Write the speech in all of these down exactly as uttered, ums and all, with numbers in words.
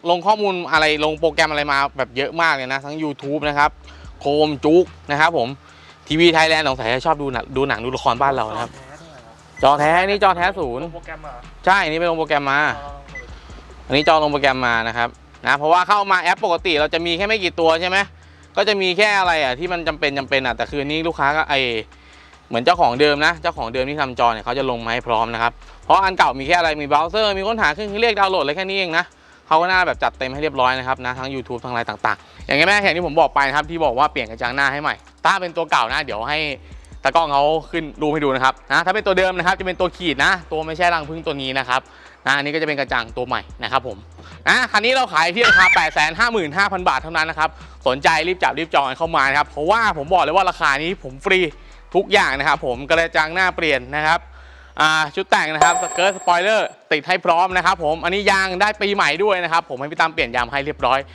ลงข้อมูลอะไรลงโปรแกรมอะไรมาแบบเยอะมากเลยนะทั้ง ยูทูบ นะครับโคมจุกนะครับผมทีวีไทยแลนด์สงสัยชอบดูหนังดูหนังดูละครบ้านเรานะครับจอแท้นี่จอแท้ศูนย์ใช่นี่ไปลงโปรแกรมมาอันนี้จอลงโปรแกรมมานะครับนะเพราะว่าเข้ามาแอปปกติเราจะมีแค่ไม่กี่ตัวใช่ไหมก็จะมีแค่อะไรอ่ะที่มันจำเป็นจำเป็นอ่ะแต่คืนนี้ลูกค้าก็ไอเหมือนเจ้าของเดิมนะเจ้าของเดิมที่ทำจอเนี่ยเขาจะลงมาให้พร้อมนะครับเพราะอันเก่ามีแค่อะไรมีเบราว์เซอร์มีค้นหาเครื่องเรียกดาวน์โหลดอะไรแค่นี้เองนะเขาก็น่าแบบจัดเต็มให้เรียบร้อยนะครับนะทั้ง ยูทูบ ทั้งอะไรต่างๆอย่างนี้แม่อย่างที่ผมบอกไปนะครับที่บอกว่าเปลี่ยนกระจังหน้าให้ใหม่ถ้าเป็นตัวเก่านะเดี๋ยวให้ตากล้องเขาขึ้นรูปให้ดูนะครับนะถ้าเป็นตัวเดิมนะครับจะเป็นตัวขีดนะตัวไม่ใช่รังพึ่งตัวนี้นะครับนะอันนี้ก็จะเป็นกระจังตัวใหม่นะครับผมนะคันนี้เราขายที่ราคา แปดแสนห้าหมื่นห้าพัน บาทเท่านั้นนะครับสนใจรีบจับรีบจองเข้ามานะครับเพราะว่าผมบอกเลยว่าราคานี้ผมฟรีทุกอย่างนะครับผมกระจังหน้าเปลี่ยนนะครับชุดแต่งนะครับสเกิร์ตสปอยเลอร์ติดให้พร้อมนะครับผมอันนี้ยางได้ปีใหม่ด้วยนะครับผมให้พี่ตั้มเปลี่ยนยางให้เรียบร้อย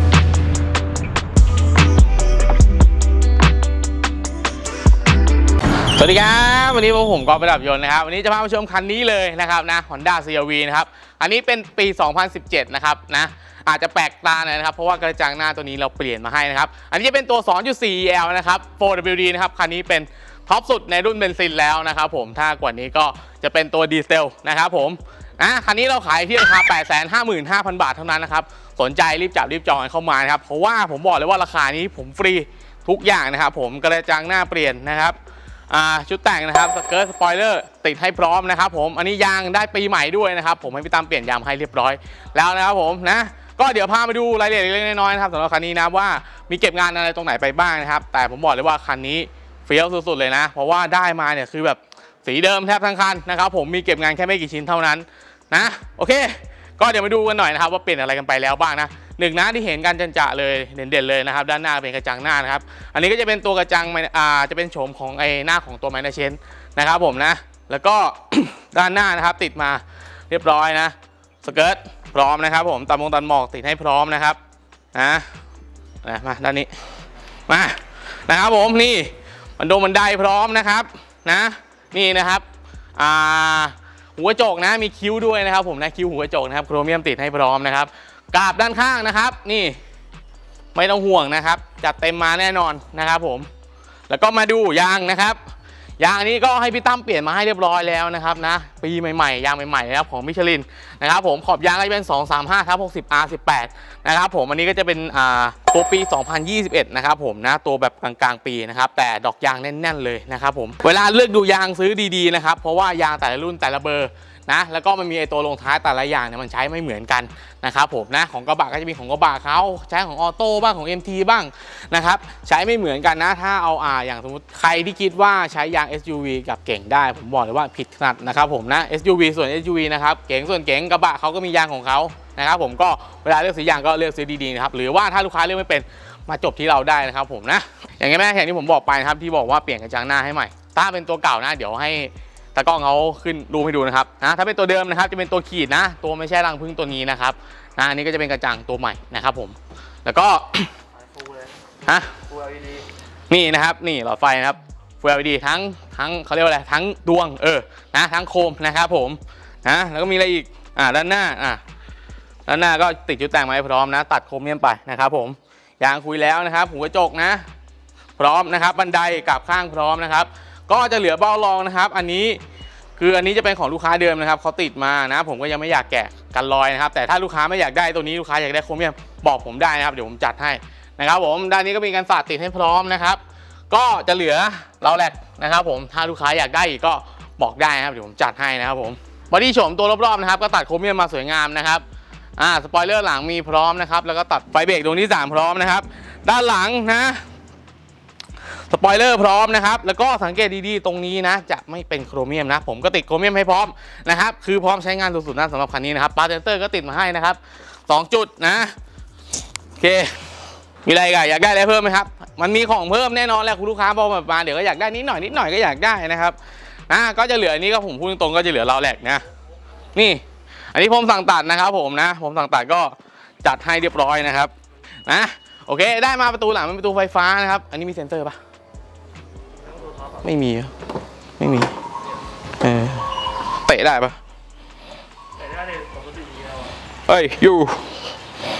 สวัสดีครับวันนี้ผมกอล์ฟประดับยนต์นะครับวันนี้จะพามาชมคันนี้เลยนะครับนะ Honda ซี อาร์ วี นะครับอันนี้เป็นปี สองพันสิบเจ็ด นะครับนะอาจจะแปลกตาหน่อยนะครับเพราะว่ากระจังหน้าตัวนี้เราเปลี่ยนมาให้นะครับอันนี้จะเป็นตัว สองจุดสี่ อี แอล นะครับ โฟร์ ดับเบิลยู ดี นะครับคันนี้เป็นท็อปสุดในรุ่นเบนซินแล้วนะครับผมถ้ากว่านี้ก็จะเป็นตัวดีเซลนะครับผมนะคันนี้เราขายที่ราคา แปดแสนห้าหมื่นห้าพัน บาทเท่านั้นนะครับสนใจรีบจับรีบจองเข้ามานะครับเพราะว่าผมบอกเลยว่าราคานี้ผมฟรีทุกอย่างนะครับผมกระจังหน้าเปลี่ยนนะครับชุดแต่งนะครับสเกิร์ตสปอยเลอร์ติดให้พร้อมนะครับผมอันนี้ยางได้ปีใหม่ด้วยนะครับผมให้พี่ตั้มเปลี่ยนยางให้เรียบร้อยแล้วนะครับผมนะก็เดี๋ยวพามาดูรายละเอียดเล็กๆน้อยๆนะครับสำหรับคันนี้นะว่ามีเก็บงานอะไรตรงไหนไปบ้างนะครับแต่ผมบอกเลยว่าคันนี้เฟี้ยวสุดๆเลยนะเพราะว่าได้มาเนี่ยคือแบบสีเดิมแทบทั้งคันนะครับผมมีเก็บงานแค่ไม่กี่ชิ้นเท่านั้นนะโอเคก็เดี๋ยวมาดูกันหน่อยนะครับว่าเปลี่ยนอะไรกันไปแล้วบ้างนะหนึ่งนะที่เห็นกันจัๆเลยเด่นๆเลยนะครับด้านหน้าเป็นกระจังหน้านะครับอันนี้ก็จะเป็นตัวกระจังอ่าจะเป็นโฉมของไอ้หน้าของตัวไมเนอร์เชนนะครับผมนะแล้วก็ ด้านหน้านะครับติดมาเรียบร้อยนะสเกิร์ตพร้อมนะครับผมตัดมงตัดหมอกติดให้พร้อมนะครับนะนะมาด้านนี้มานะครับผมนี่บันโดบันไดพร้อมนะครับนะนี่นะครับอ่าหัวโจกนะมีคิ้วด้วยนะครับผมนะคิ้วหัวโจกนะครับโครเมียมติดให้พร้อมนะครับกาบด้านข้างนะครับนี่ไม่ต้องห่วงนะครับจัดเต็มมาแน่นอนนะครับผมแล้วก็มาดูยางนะครับยางนี้ก็ให้พี่ตั้มเปลี่ยนมาให้เรียบร้อยแล้วนะครับนะปีใหม่ๆยางใหม่ๆนะครับของมิชลินนะครับผมขอบยางก็จะเป็น สองสามห้าทับหกสิบอาร์สิบแปด นะครับผมอันนี้ก็จะเป็นอ่าตัวปี สองพันยี่สิบเอ็ด นะครับผมนะตัวแบบกลางๆปีนะครับแต่ดอกยางแน่นๆเลยนะครับผมเวลาเลือกดูยางซื้อดีๆนะครับเพราะว่ายางแต่ละรุ่นแต่ละเบอร์นะแล้วก็มันมีไอตัวลงท้ายแต่ละอย่างเนี่ยมันใช้ไม่เหมือนกันนะครับผมนะของกระบะก็จะมีของกระบะเขาใช้ของออโต้บ้างของ เอ็ม ที บ้างนะครับใช้ไม่เหมือนกันนะถ้าเอาอ่าอย่างสมมติใครที่คิดว่าใช้ยาง เอส ยู วี กับเก๋งได้ผมบอกเลยว่าผิดขนาดนะครับผมนะ เอส ยู วี ส่วน เอส ยู วี นะครับเก๋งส่วนเก๋งกระบะเขาก็มียางของเขานะครับผมก็เวลาเลือกซื้อยางก็เลือกซื้อดีๆนะครับหรือว่าถ้าลูกค้าเลือกไม่เป็นมาจบที่เราได้นะครับผมนะอย่างนี้แม่อย่างที่ผมบอกไปนะครับที่บอกว่าเปลี่ยนกระจังหน้าให้ใหม่ถ้าเป็นตัวเก่านะเดี๋ยวให้ตากล้องเขาขึ้นรูปให้ดูนะครับนะถ้าเป็นตัวเดิมนะครับจะเป็นตัวขีดนะตัวไม่ใช่รังพึ่งตัวนี้นะครับนะอันนี้ก็จะเป็นกระจังตัวใหม่นะครับผมแล้วก็ฮะ Full แอล อี ดี นี่นะครับนี่หลอดไฟนะครับ Full แอล อี ดี ทั้งทั้งเขาเรียกว่าอะไรทั้งดวงเออนะทั้งโคมนะครับผมนะแล้วก็มีอะไรอีกอ่าด้านหน้าอ่าด้านหน้าก็ติดชุดแต่งมาให้พร้อมนะตัดโครเมียมไปนะครับผมยางคุยแล้วนะครับหัวกระจกนะพร้อมนะครับบันไดกับข้างพร้อมนะครับก็จะเหลือเบ้ารองนะครับอันนี้คืออันนี้จะเป็นของลูกค้าเดิมนะครับเขาติดมานะผมก็ยังไม่อยากแกะกันรอยนะครับแต่ถ้าลูกค้าไม่อยากได้ตัวนี้ลูกค้าอยากได้โครเมียมบอกผมได้นะครับเดี๋ยวผมจัดให้นะครับผมด้านนี้ก็มีการฝาดติดให้พร้อมนะครับก็จะเหลือเราแหลกนะครับผมถ้าลูกค้าอยากได้อีกก็บอกได้นะครับเดี๋ยวผมจัดให้นะครับผมบอดี้โฉมตัวรอบๆนะครับก็ตัดโครเมียมมาสวยงามนะครับอ่าสปอยเลอร์หลังมีพร้อมนะครับแล้วก็ตัดไฟเบรกดวงที่สามพร้อมนะครับด้านหลังนะสปอยเลอร์พร้อมนะครับแล้วก็สังเกตดีๆตรงนี้นะจะไม่เป็นโครเมียมนะผมก็ติดโครเมียมให้พร้อมนะครับคือพร้อมใช้งานสุดๆนะสำหรับคันนี้นะครับปาร์เซนเตอร์ก็ติดมาให้นะครับสองจุดนะโอเคมีอะไรกันอยากได้อะไรเพิ่มไหมครับมันมีของเพิ่มแน่นอนแหละคุณลูกค้าบอกมาเดี๋ยวก็อยากได้นิดหน่อยนิดหน่อยก็อยากได้นะครับนะก็จะเหลืออันนี้ก็ผมพูดตรงๆก็จะเหลือเราแหลกนะนี่อันนี้ผมสั่งตัดนะครับผมนะผมสั่งตัดก็จัดให้เรียบร้อยนะครับนะโอเคได้มาประตูหลังเป็นประตูไฟฟ้านะครับอันนี้มีเซ็นเซอร์ปะไม่มีไม่มีเออเตะได้ปะเตะได้เลยปกติเฮ้ยอยู่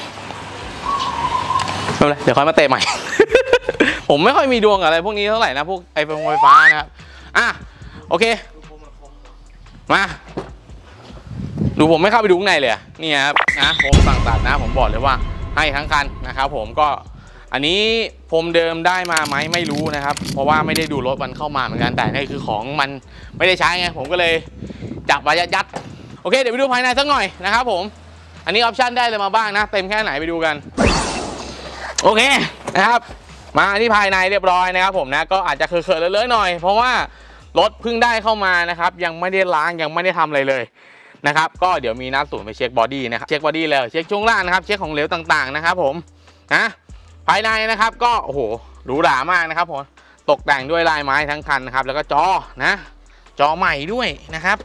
ไม่เป็นไรเดี๋ยวค่อยมาเตะใหม่ ผมไม่ค่อยมีดวงอะไรพวกนี้เท่าไหร่นะพวกไอ้ไฟฟ้านะครับอ่ะโอเคมาดูผมไม่เข้าไปดูข้างในเลยนี่ครับนะผมสั่งตัดนะผมบอกเลยว่าให้ทั้งคันนะครับผมก็อันนี้พรมเดิมได้มาไหมไม่รู้นะครับเพราะว่าไม่ได้ดูรถมันเข้ามาเหมือนกันแต่นี่คือของมันไม่ได้ใช้ไงผมก็เลยจับมายัดๆโอเคเดี๋ยวไปดูภายในสักหน่อยนะครับผมอันนี้ออปชั่นได้เลยมาบ้างนะเต็มแค่ไหนไปดูกันโอเคนะครับมาที่ภายในเรียบร้อยนะครับผมนะก็อาจจะเขินๆเลอะๆหน่อยเพราะว่ารถเพิ่งได้เข้ามานะครับยังไม่ได้ล้างยังไม่ได้ทำอะไรเลยนะครับก็เดี๋ยวมีนัดศูนย์ไปเช็คบอดี้นะครับเช็คบอดี้แล้วเช็คช่วงล่างนะครับเช็คของเหลวต่างๆนะครับผมนะภายในนะครับก็โอ้โหหรูหรามากนะครับผมตกแต่งด้วยลายไม้ทั้งคันนะครับแล้วก็จอนะจอใหม่ด้วยนะครับ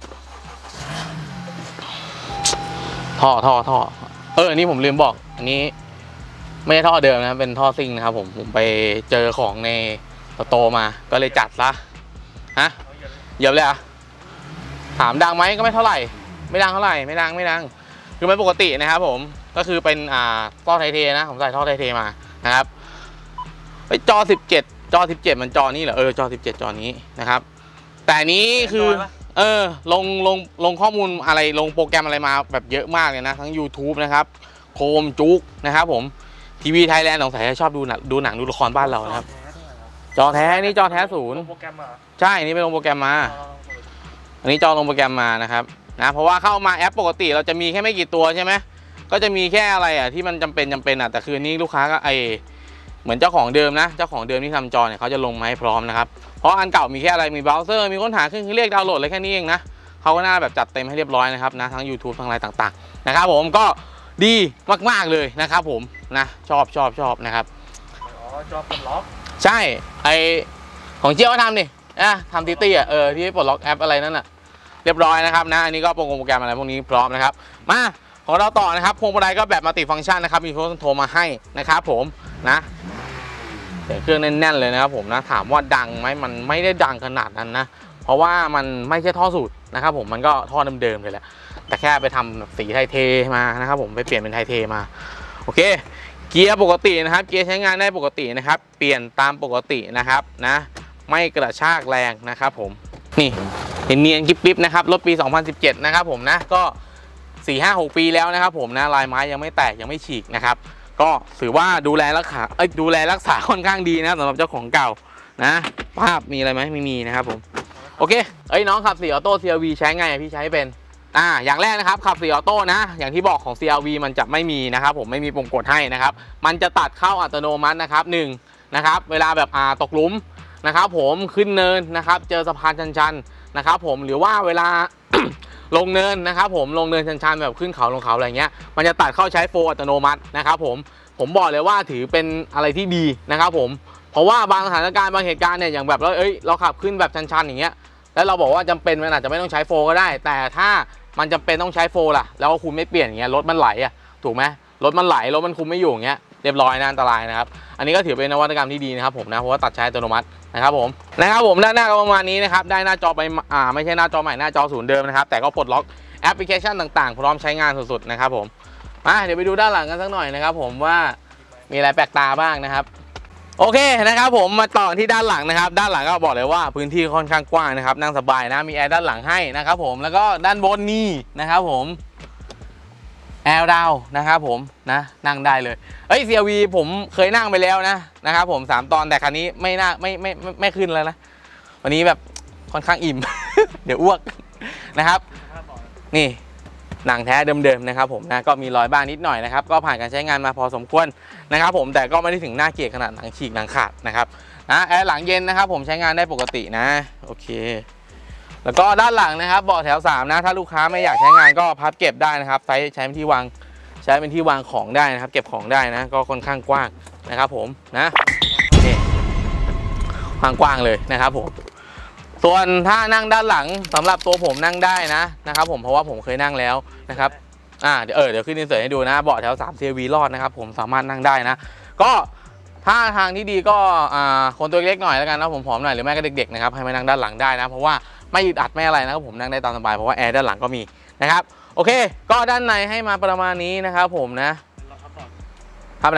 ท่อท่อท่อเอออันนี้ผมลืมบอกอันนี้ไม่ใช่ท่อเดิมนะเป็นท่อซิ่งนะครับผมผมไปเจอของในโตมาก็เลยจัดซะฮะเหยียบเลยอ่ะถามดังไหมก็ไม่เท่าไหร่ไม่ดังเท่าไหร่ไม่ดังไม่ดังคือไม่ปกตินะครับผมก็คือเป็นอ่าท่อไทเทนะผมใส่ท่อไทเทมานะครับไอ้จอสิบเจ็ดจอสิบเจ็ดมันจอนี้เหรอเออจอสิบเจ็ดจอนี้นะครับแต่นี้คือเออลงลงลงข้อมูลอะไรลงโปรแกรมอะไรมาแบบเยอะมากเลยนะทั้ง YouTube นะครับโคมจุกนะครับผมทีวีไทยแลนด์สงสัยชอบดูหนังดูหนังดูละครบ้านเรานะครับจอแท้นี่จอแท้ศูนย์ใช่นี่ไปลงโปรแกรมมาอันนี้จอลงโปรแกรมมานะครับนะเพราะว่าเข้ามาแอปปกติเราจะมีแค่ไม่กี่ตัวใช่ไหมก็จะมีแค่อะไรอ่ะที่มันจำเป็นจำเป็นอ่ะแต่คืนนี้ลูกค้าก็ไอเหมือนเจ้าของเดิมนะเจ้าของเดิมที่ทำจอเนี่ยเขาจะลงมาให้พร้อมนะครับเพราะอันเก่ามีแค่อะไรมีเบราว์เซอร์มีค้นหาเครื่องเรียกดาวน์โหลดอะไรแค่นี้เองนะเขาก็น่าแบบจัดเต็มให้เรียบร้อยนะครับนะทั้ง YouTube ทั้งอะไรต่างๆนะครับผมก็ดีมากๆเลยนะครับผมนะชอบชอบชอบนะครับอ๋อจอปลดล็อกใช่ไอของเจี๊ยบทำดิอ่ะทำตีตี้อ่ะเออที่ปลดล็อกแอปอะไรนั่นน่ะเรียบร้อยนะครับนะอันนี้ก็โปรแกรมอะไรพวกนี้พร้อมนะครับมาของเราต่อนะครับพวงมาลัยก็แบบมัลติฟังก์ชันนะครับมีโค้ดโทรมาให้นะครับผมนะเสียงเครื่องแน่นๆเลยนะครับผมนะถามว่าดังไหมมันไม่ได้ดังขนาดนั้นนะเพราะว่ามันไม่ใช่ท่อสูตรนะครับผมมันก็ท่อเดิมๆเลยแหละแต่แค่ไปทำสีไทเทมานะครับผมไปเปลี่ยนเป็นไทเทมาโอเคเกียร์ปกตินะครับเกียร์ใช้งานได้ปกตินะครับเปลี่ยนตามปกตินะครับนะไม่กระชากแรงนะครับผมนี่เห็นเนียนกริบๆนะครับรถปีสองพันสิบเจ็ดนะครับผมนะก็ สี่ ห้า หก ปีแล้วนะครับผมนะลายไม้ยังไม่แตกยังไม่ฉีกนะครับก็ถือว่าดูแลรักษาเอ้ยดูแลรักษาค่อนข้างดีนะสำหรับเจ้าของเก่านะภาพมีอะไรไหมไม่มีนะครับผมโอเคเอ้ยน้องขับสี่ออโต้ ซี อาร์ วี ใช้ไงพี่ใช้เป็นอ่าอย่างแรกนะครับขับสี่ออโต้นะอย่างที่บอกของ ซี อาร์ วี มันจะไม่มีนะครับผมไม่มีปุ่มกดให้นะครับมันจะตัดเข้าอัตโนมัตินะครับหนึ่งนะครับเวลาแบบอ่าตกหลุมนะครับผมขึ้นเนินนะครับเจอสะพานชันๆนะครับผมหรือว่าเวลา ลงเนินนะครับผมลงเนินชันๆแบบขึ้นเขาลงเขาอะไรเงี้ยมันจะตัดเข้าใช้โฟอัตโนมัตินะครับผมผมบอกเลยว่าถือเป็นอะไรที่ดีนะครับผมเพราะว่าบางสถานการณ์บางเหตุการณ์เนี่ยอย่างแบบเราเอ้ยเราขับขึ้นแบบชันๆอย่างเงี้ยแล้วเราบอกว่าจำเป็นมันอาจจะไม่ต้องใช้โฟก็ได้แต่ถ้ามันจำเป็นต้องใช้โฟล่ะแล้วคุณไม่เปลี่ยนอย่างเงี้ยรถมันไหลอ่ะถูกไหมรถมันไหลรถมันคุมไม่อยู่อย่างเงี้ยเรียบร้อยนะอันตรายนะครับอันนี้ก็ถือเป็นนวัตกรรมที่ดีนะครับผมนะเพราะว่าตัดใช้อัตโนมัตินะครับผมนะครับผมด้านหน้าก็ประมาณนี้นะครับได้หน้าจอไปอ่าไม่ใช่หน้าจอใหม่หน้าจอศูนย์เดิมนะครับแต่ก็ปลดล็อกแอปพลิเคชันต่างๆพร้อมใช้งานสุดๆนะครับผมมาเดี๋ยวไปดูด้านหลังกันสักหน่อยนะครับผมว่ามีอะไรแปลกตาบ้างนะครับโอเคนะครับผมมาต่อที่ด้านหลังนะครับด้านหลังก็บอกเลยว่าพื้นที่ค่อนข้างกว้างนะครับนั่งสบายนะมีแอร์ด้านหลังให้นะครับผมแล้วก็ด้านบนนี่นะครับผมแอร์ดาวนะครับผมนะนั่งได้เลยเอ้ย ซี อาร์ วี ผมเคยนั่งไปแล้วนะนะครับผมสามตอนแต่คันนี้ไม่น่าไม่ไม่ไม่ไม่ขึ้นแล้วนะวันนี้แบบค่อนข้างอิ่ม เดี๋ยวอ้วกนะครับนี่หนังแท้เดิมๆนะครับผมนะก็มีรอยบ้างนิดหน่อยนะครับก็ผ่านการใช้งานมาพอสมควรนะครับผมแต่ก็ไม่ได้ถึงหน้าเกลียดขนาดหนังฉีกหนังขาดนะครับนะแอร์หลังเย็นนะครับผมใช้งานได้ปกตินะโอเคแล้วก็ด้านหลังนะครับเบาะแถวสามนะถ้าลูกค้าไม่อยากใช้งานก็พับเก็บได้นะครับใช้ใช้เป็นที่วางใช้เป็นที่วางของได้นะครับเก็บของได้นะก็ค่อนข้างกว้างนะครับผมนะนี่กว้างๆเลยนะครับผมส่วนถ้านั่งด้านหลังสำหรับตัวผมนั่งได้นะนะครับผมเพราะว่าผมเคยนั่งแล้วนะครับอ่าเดี๋ยวเออเดี๋ยวขึ้นอินเสิร์ตให้ดูนะเบาะแถวสาม ซี อาร์ วี รอดนะครับผมสามารถนั่งได้นะก็ถ้าทางที่ดีก็อ่าคนตัวเล็กหน่อยแล้วกันนะผมผอมหน่อยหรือแม่ก็เด็กๆนะครับให้มานั่งด้านหลังได้นะเพราะว่าไม่อึดอัดไม่อะไรนะครับผมนั่งได้ตามสบายเพราะว่าแอร์ด้านหลังก็มีนะครับโอเคก็ด้านในให้มาประมาณนี้นะครับผมนะครับไหน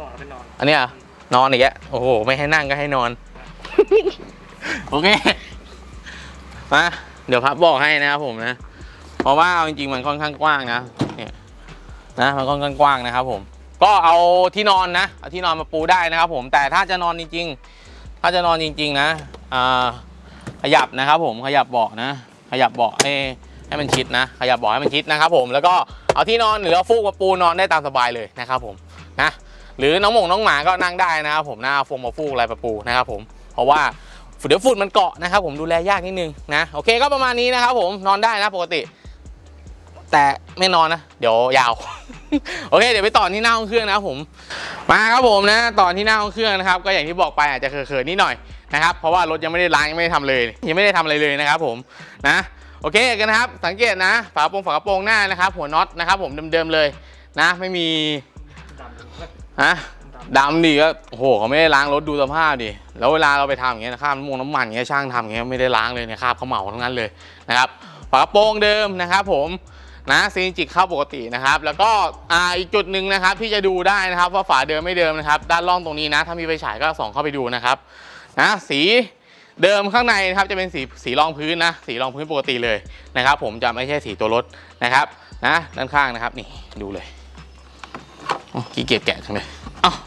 ก่อนไปนอนอันนี้อ่ะนอนอีกแล้วโอ้โหไม่ให้นั่งก็ให้นอน โอเคมาเดี๋ยวพับบอกให้นะครับผมนะเพราะว่าเอาจริงๆมันค่อนข้างกว้างนะเนี่ยนะมันค่อนข้างกว้างนะครับผมก็เอาที่นอนนะเอาที่นอนมาปูได้นะครับผมแต่ถ้าจะนอนจริงๆถ้าจะนอนจริงๆนะอ่าขยับนะครับผมขยับเบาะนะขยับเบาะให้ให้มันชิดนะขยับเบาะให้มันชิดนะครับผมแล้วก็เอาที่นอนหรือเอาฟูกมาปูนอนได้ตามสบายเลยนะครับผมนะหรือน้องหมงน้องหมาก็นั่งได้นะครับผมนะเอาฟงมาฟูกอะไรมาปูนะครับผมเพราะว่าเดี๋ยวฝุ่นมันเกาะนะครับผมดูแลยากนิดนึงนะโอเคก็ประมาณนี้นะครับผมนอนได้นะปกติแต่ไม่นอนนะเดี๋ยวยาว โอเคเดี๋ยวไปต่อที่หน้าห้องเครื่องนะครับผมมาครับผมนะต่อที่หน้าห้องเครื่องนะครับก็อย่างที่บอกไปอาจจะเขินๆนิดหน่อยนะครับเพราะว่ารถยังไม่ได้ล้างยังไม่ได้ทำเลยยังไม่ได้ทำอะไรเลยนะครับผมนะโอเคกันนะครับสังเกตนะฝากระโปรงฝากระโปรงหน้านะครับหัวน็อตนะครับผมเดิมๆเลยนะไม่มีฮะดำดิก็โอ้โหเขาไม่ได้ล้างรถดูสภาพดิแล้วเวลาเราไปทำอย่างเงี้ยนะครับน้ำมันน้ำมันอย่างเงี้ยช่างทำอย่างเงี้ยไม่ได้ล้างเลยเนี่ยคราบเขาเหมาทั้งนั้นเลยนะครับฝากระโปรงเดิมนะครับผมนะซีนจิกเข้าปกตินะครับแล้วก็อ่าอีกจุดหนึ่งนะครับที่จะดูได้นะครับว่าฝาเดิมไม่เดิมนะครับด้านล่างตรงนี้นะถ้ามีไฟฉายก็ส่องเข้าไปดูนะครับนะสีเดิมข้างในนะครับจะเป็นสีสีรองพื้นนะสีรองพื้นปกติเลยนะครับผมจะไม่ใช่สีตัวรถนะครับนะด้านข้างนะครับนี่ดูเลยขี้เกียจแกะจังเลยอ้าว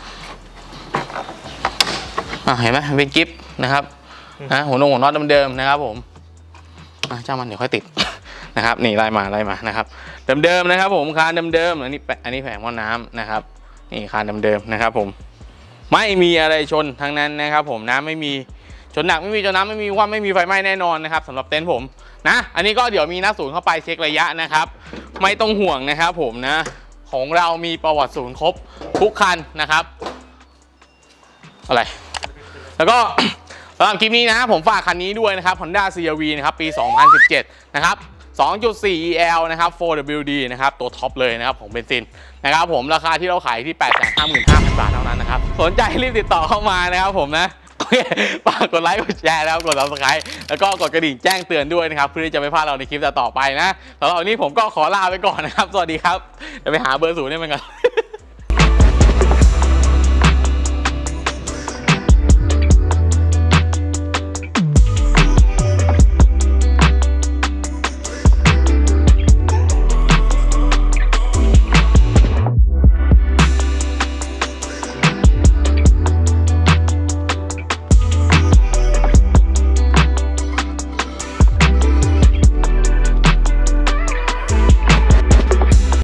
อ่ะเห็นไหมเป็นกิฟต์นะครับนะหัวนงหัวน็อตเดิมๆนะครับผมอ่ะเจ้ามันเดี๋ยวค่อยติดนะครับนี่ไล่มาไล่มานะครับเดิมๆนะครับผมคานเดิมๆอันนี้อันนี้แผงหม้อน้ำนะครับนี่คานเดิมๆนะครับผมไม่มีอะไรชนทั้งนั้นนะครับผมนะไม่มีชนหนักไม่มีชนน้ำไม่มีว่าไม่มีไฟไหม้แน่นอนนะครับสำหรับเต็นท์ผมนะอันนี้ก็เดี๋ยวมีนักศูนย์เข้าไปเช็คระยะนะครับไม่ต้องห่วงนะครับผมนะของเรามีประวัติศูนย์ครบทุกคันนะครับอะไรแล้วก็สำหรับคลิปนี้นะผมฝากคันนี้ด้วยนะครับ Honda ซี อาร์ วี นะครับปีสองพันสิบเจ็ดนะครับ สองจุดสี่ อี แอล นะครับ โฟร์ ดับเบิลยู ดี นะครับตัวท็อปเลยนะครับของเบนซินนะครับผมราคาที่เราขายที่ แปดแสนห้าหมื่นห้าพัน บาทเท่านั้นนะครับสนใจรีบติดต่อเข้ามานะครับผมนะโอเคฝากกดไลค์กดแชร์แล้วกด ซับสไครบ์ แล้วก็กดกระดิ่งแจ้งเตือนด้วยนะครับเพื่อที่จะไม่พลาดเราในคลิปต่อไปนะสำหรับวันนี้ผมก็ขอลาไปก่อนนะครับสวัสดีครับเดี๋ยวไปหาเบอร์ศูนย์ให้มันก่อน